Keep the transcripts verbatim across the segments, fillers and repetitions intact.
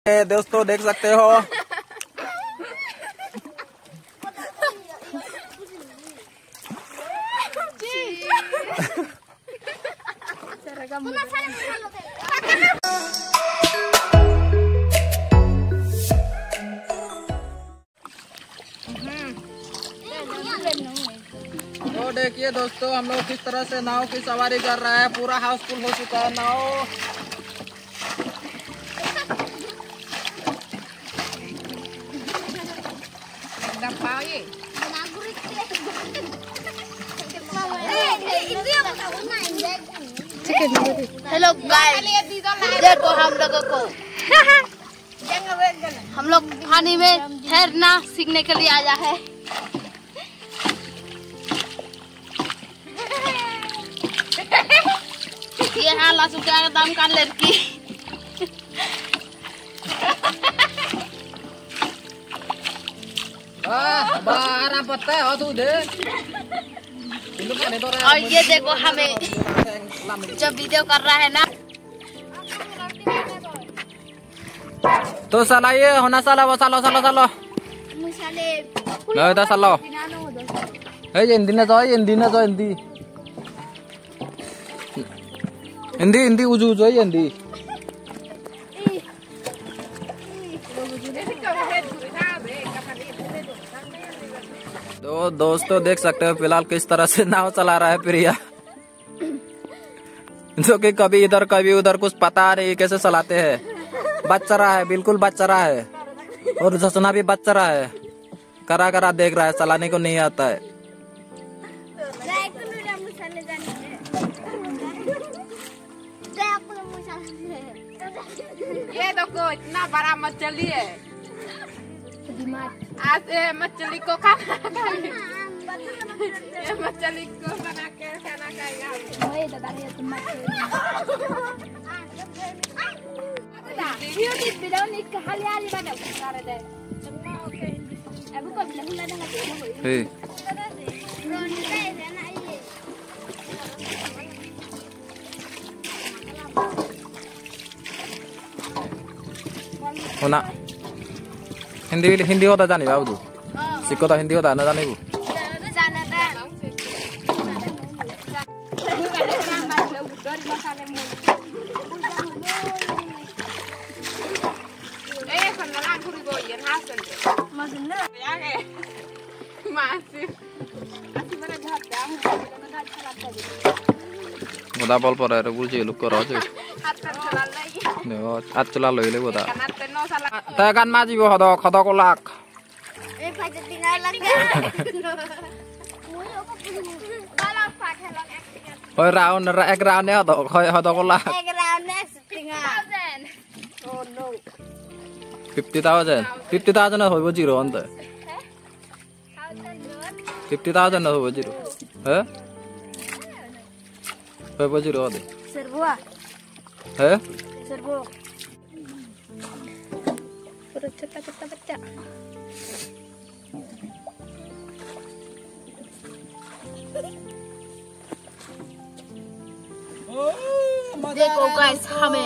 दोस्तों देख सकते हो तो देखिए दोस्तों हम लोग किस तरह से नाव की सवारी कर रहे हैं। पूरा हाउसफुल हो चुका है नाव। हेलो गाइस, देखो हम लोगों को हम लोग पानी में तैरना सीखने के लिए आया है। ये है लासू का दाम का लड़की। बारह पत्ता है तू दे। और ये देखो हमें जब वीडियो कर रहा है ना तो साला ये होना साला वो सालो सालो सालो नौ दा सालो है ये हिंदी ना जो ये हिंदी ना जो हिंदी हिंदी हिंदी उजू उजू है हिंदी। तो दोस्तों देख सकते हो फिलहाल किस तरह से नाव चला रहा है प्रिया, जो कि कभी इधर कभी उधर कुछ पता नहीं कैसे चलाते हैं। बच रहा है, बिल्कुल बच रहा है और जसना भी बच रहा है। करा करा देख रहा है, चलाने को नहीं आता है। ये देखो इतना बड़ा मछली है, आज मछली को खाना ये मछली को बना के खाना खाएगा। होना हिंदी हिंदी होता जाने बाबू सिक्को तो हिंदी होता ना जाने को boda bol por air gul je luk kor aja ne at chala loi le boda ta kan ma ji bo hodo khodo ko lak एक भाई तो tinggal lagi hoy round ek round ne hodo hoy hodo ko lak एक round next tinggal oh no fifty thousand fifty thousand hoy bo zero ante fifty thousand hoy bo zero he hoy bo zero ade serbo he serbo pura cepat-cepat baca. देखो guys हमें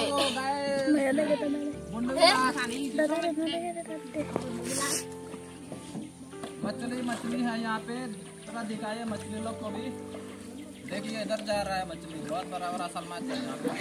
मछली मछली है यहाँ पे थोड़ा दिखाइए मछली लोग को भी। देखिए इधर जा रहा है मछली, बहुत बड़ा बड़ा सलमान है यहाँ पे।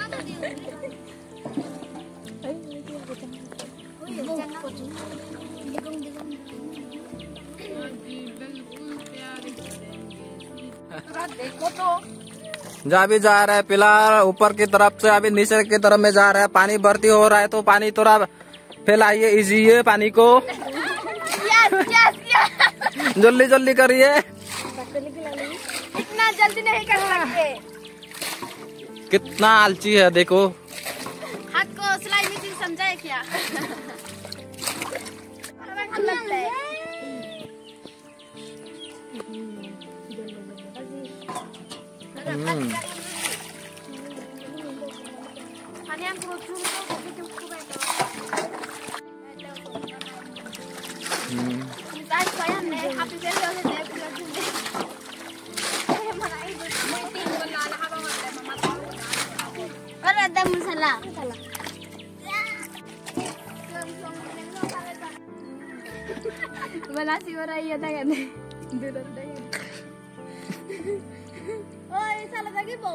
देखो तो जा भी जा रहा है फिलहाल ऊपर की तरफ से, अभी नीचे की तरफ में जा रहा है। पानी भर्ती हो रहा है तो पानी थोड़ा फैलाइए, इजिए पानी को। जल्दी जल्दी करिए, इतना जल्दी नहीं कर सकते। कितना आलसी है देखो। हाथ को सिलाई मशीन समझा है क्या? Bala si ora iya tangan. Duduk tangan. Oi, salah lagi po.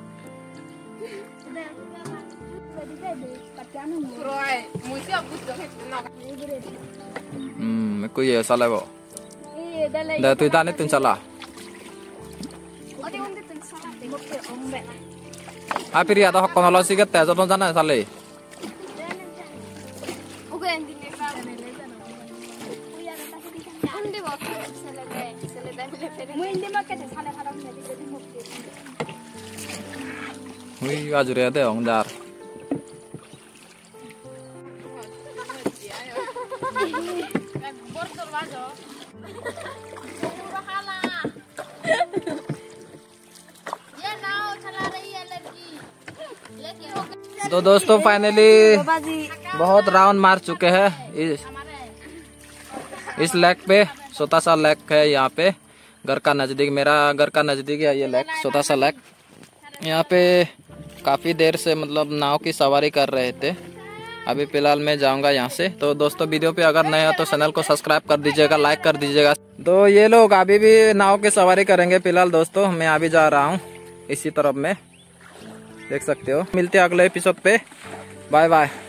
Rồi, mũi siêu bút được hết nó. Hmm, कोई ऐसा ले वो dah tu tadi tu salah apa dia tu hak konolosi ke tezo tu sana salah wih ajur ya deh orang jar तो दोस्तों finally बहुत round मार चुके हैं इस इस लेक पे छोटा सा लेक है यहाँ पे घर का नजदीक मेरा घर का नजदीक है ये लेक छोटा सा लेक यहाँ पे काफी देर से मतलब नाव की सवारी कर रहे थे अभी फिलहाल मैं जाऊंगा यहाँ से। तो दोस्तों वीडियो पे अगर नए हो तो चैनल को सब्सक्राइब कर दीजिएगा लाइक कर दीजिएगा। तो ये लोग अभी भी नाव की सवारी करेंगे फिलहाल दोस्तों मैं अभी जा रहा हूँ इसी तरफ में देख सकते हो। मिलते हैं अगले एपिसोड पे बाय बाय।